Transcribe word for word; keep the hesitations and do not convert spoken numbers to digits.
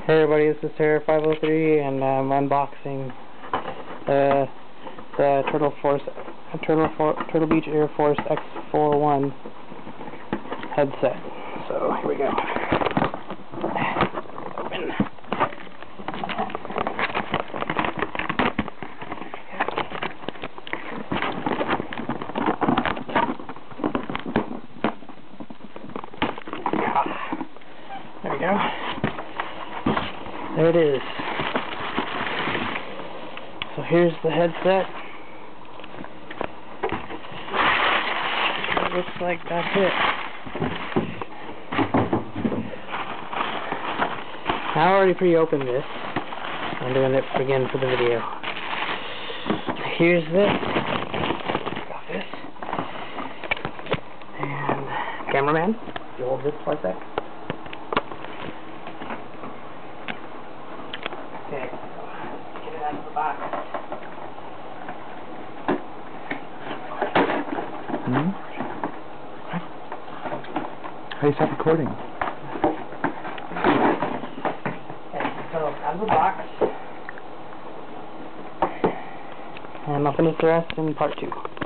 Hey everybody, this is Sarah five oh three, and I'm unboxing uh, the Turtle Force, Turtle, For Turtle Beach Air Force X forty-one headset. So here we go. Open. There we go. There it is. So here's the headset. It looks like that's it. I already pre-opened this. I'm doing it again for the video. Here's this. Got this. And cameraman, you hold this for a sec. Okay, get it out of the box. Hmm? How do you stop recording? Okay, so out of the box. And I'll finish the rest in part two.